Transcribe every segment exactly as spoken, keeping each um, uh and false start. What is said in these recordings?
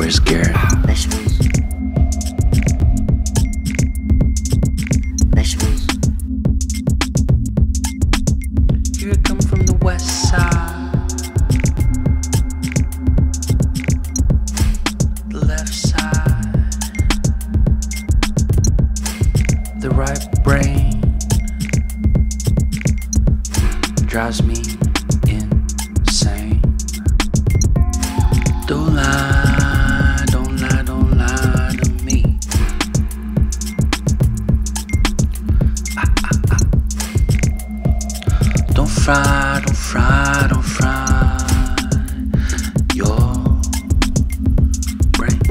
Where's Garrett? Vegetables. Vegetables. Here I come from the west side, the left side, the right brain drives me insane. Don't lie, don't lie, don't lie to me. Ah, ah, ah. Don't fry, don't fry, don't fry your brain.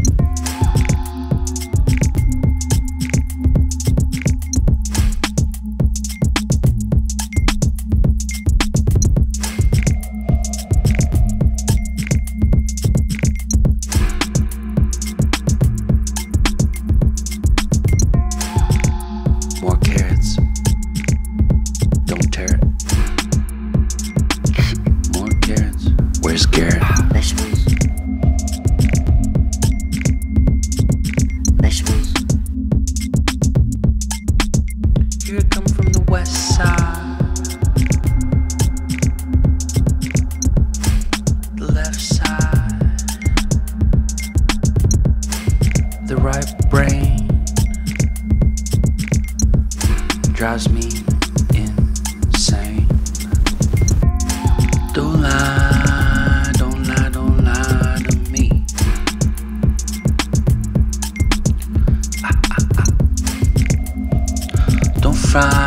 More carrots. Don't tear it. More carrots. Where's Garrett? Vegetables. Vegetables. Here I come from the west side, the left side, the right brain drives me insane. Don't lie, don't lie, don't lie to me. Ah, ah, ah. Don't fry.